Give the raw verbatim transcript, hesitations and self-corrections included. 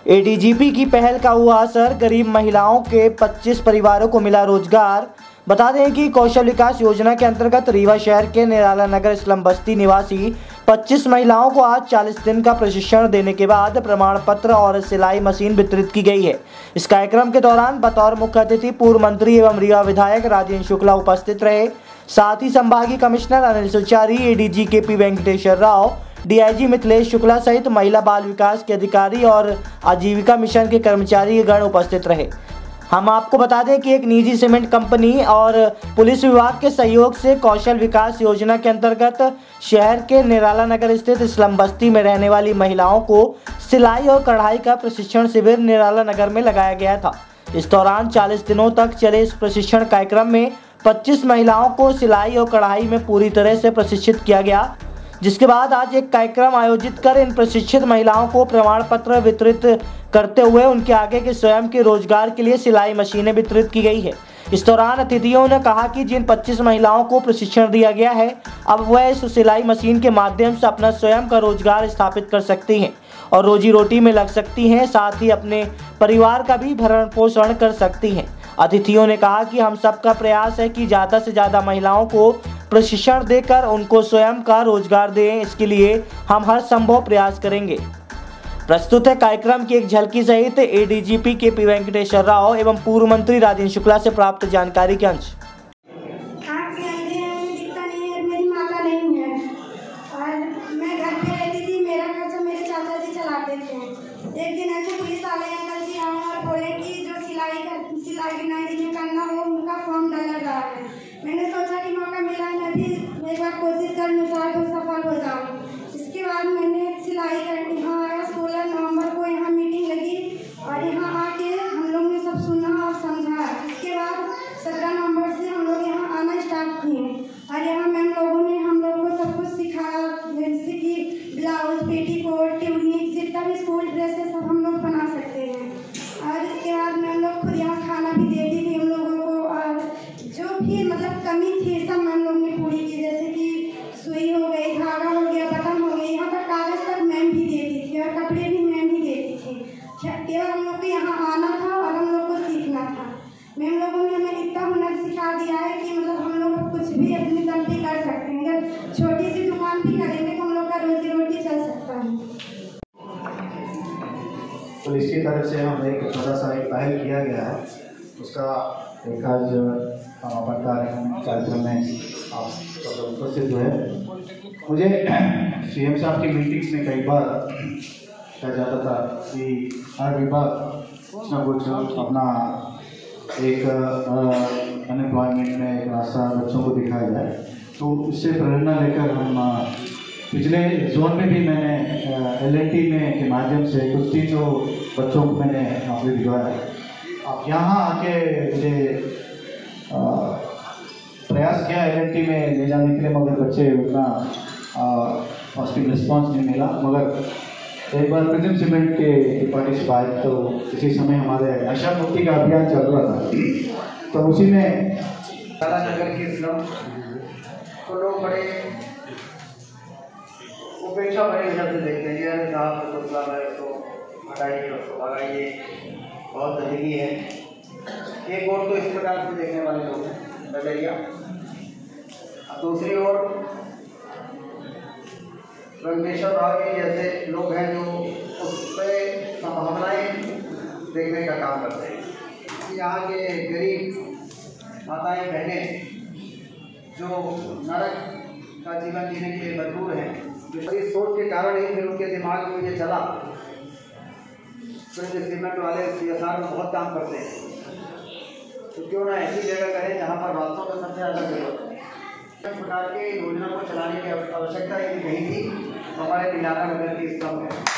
ADGP की पहल का हुआ असर, गरीब महिलाओं के पच्चीस परिवारों को मिला रोजगार। बता दें कि कौशल विकास योजना के अंतर्गत रीवा शहर के निराला नगर इस्लाम बस्ती निवासी पच्चीस महिलाओं को आज चालीस दिन का प्रशिक्षण देने के बाद प्रमाण पत्र और सिलाई मशीन वितरित की गई है। इस कार्यक्रम के दौरान बतौर मुख्य अतिथि पूर्व मंत्री एवं रीवा विधायक राजेंद्र शुक्ला उपस्थित रहे। साथ ही संभागीय commissioner Anil Suchari, ADG K P Venkateshwar Rao, DIG Mithilesh Shukla सहित महिला बाल विकास के अधिकारी और आजीविका मिशन के कर्मचारी गण उपस्थित रहे। हम आपको बता दें कि एक निजी सीमेंट कंपनी और पुलिस विभाग के सहयोग से कौशल विकास योजना के अंतर्गत शहर के निराला नगर स्थित इस्लाम बस्ती में रहने वाली महिलाओं को सिलाई और कढ़ाई का प्रशिक्षण शिविर निराला नगर में लगाया गया था। इस दौरान चालीस दिनों तक चले इस प्रशिक्षण कार्यक्रम में पच्चीस महिलाओं को सिलाई और कढ़ाई में पूरी तरह से प्रशिक्षित किया गया, जिसके बाद आज एक कार्यक्रम आयोजित कर इन प्रशिक्षित महिलाओं को प्रमाण पत्र वितरित करते हुए उनके आगे के स्वयं के रोजगार के लिए सिलाई मशीनें वितरित की गई है। इस दौरान अतिथियों ने कहा कि जिन पच्चीस महिलाओं को प्रशिक्षण दिया गया है, अब वह इस सिलाई मशीन के माध्यम से अपना स्वयं का रोजगार स्थापित कर सकती हैं और रोजी रोटी में लग सकती हैं, साथ ही अपने परिवार का भी भरण पोषण कर सकती हैं। अतिथियों ने कहा कि हम सबका प्रयास है कि ज़्यादा से ज़्यादा महिलाओं को प्रशिक्षण देकर उनको स्वयं का रोजगार दें, इसके लिए हम हर संभव प्रयास करेंगे। प्रस्तुत है कार्यक्रम की एक झलकी सहित एडीजीपी के पी वेंकटेश्वर राव एवं पूर्व मंत्री राजेंद्र शुक्ला से प्राप्त जानकारी के अंश। एक दिन ऐसे पुलिस वाले अंकल जी आए और बोले कि जो सिलाई कर सिलाई बुनाई जिन्हें करना हो उनका फॉर्म डाला रहा है। मैंने सोचा कि मौका मिला है, मैं भी एक बार कोशिश कर शायद तो सफल हो जाऊँ। इसके बाद मैंने सिलाई कर यहाँ आया, सोलह नवंबर को यहाँ मीटिंग लगी और यहाँ आके हम लोग ने सब सुना और समझा। इसके बाद सत्रह नवंबर से हम लोग यहाँ आना स्टार्ट किए और यहाँ मैम लोगों ने हम लोग को सब कुछ सिखाया, जैसे कि ब्लाउज, पेटीकोट, ट्यूनिक, जितना भी स्कूल ड्रेस है सब हम लोग बना सकते हैं। और इसके बाद मैम लोग खुद यहाँ खाना भी देती थी हम लोगों को और जो भी मतलब कमी थी सब मैम लोग ने पूरी की, जैसे कि सुई हो गई, धागा हो गया, बटन हो गई, यहाँ पर कागज़ तक मैम भी देती थी और कपड़े भी मैम ही देती थी। केवल हम लोग को यहाँ आना था और हम लोग को सीखना था। मैम लोगों ने हमें इतना हुनर सिखा दिया है कि मतलब हम लोग कुछ भी अपने दम पे कर सकते हैं। अगर छोटी सी दुकान भी करेंगे तो हम लोग का रोजी रोटी चल सकता है। तो इसकी तरफ से हम एक छोटा सा एक पहल किया गया है, उसका एक आज समापन कार्यक्रम में आप सब उपस्थित हुए। मुझे सीएम साहब की मीटिंग्स में कई बार कहा जाता था कि हर विभाग कुछ ना कुछ अपना एक अनएम्प्लॉयमेंट में एक रास्ता बच्चों को दिखाया जाए, तो उससे प्रेरणा लेकर हम पिछले जोन में भी मैंने एल एन टी में के माध्यम से कुछ तीन सौ बच्चों को मैंने नौकरी दिलवाया। अब यहाँ आके मुझे प्रयास किया एल एन टी में ले जाने के लिए, मगर बच्चे उतना पॉजिटिव रिस्पॉन्स नहीं मिला। मगर एक बार प्रिज्म सीमेंट के डिपार्टमेंट से बात, तो इसी समय हमारे नशा मुक्ति का अभियान चल रहा था, तो उसी में नगर की स्लम तो लोग बड़े उपेक्षा बड़ी नजर से देखते हैं। अरे साहब तो स्लम है तो हटाइए, उसको भगाइए, बहुत गंदगी है। एक और तो इस प्रकार से देखने वाले लोग हैं नजरिया, दूसरी ओर वेंकटेश्वर राव जी जैसे लोग हैं जो उस पर संभावनाएं देखने का काम करते हैं। यहाँ के गरीब माताएं बहनें जो नरक का जीवन जीने के लिए मजबूर हैं, इस सोच के कारण ही फिर उनके दिमाग में ये चला तो सीमेंट वाले सी एस आर में बहुत काम करते हैं, तो क्यों ना ऐसी जगह करें जहाँ पर वास्तव में सबसे ज़्यादा जरूरत है। इस प्रकार की योजना को चलाने की आवश्यकता यदि नहीं थी तो हमारे निराला नगर की स्तंभ है।